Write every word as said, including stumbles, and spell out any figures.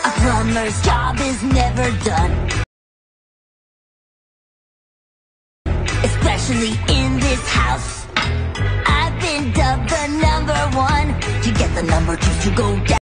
A plumber's job is never done, especially in this house. I've been dubbed the number one to get the number two to go down.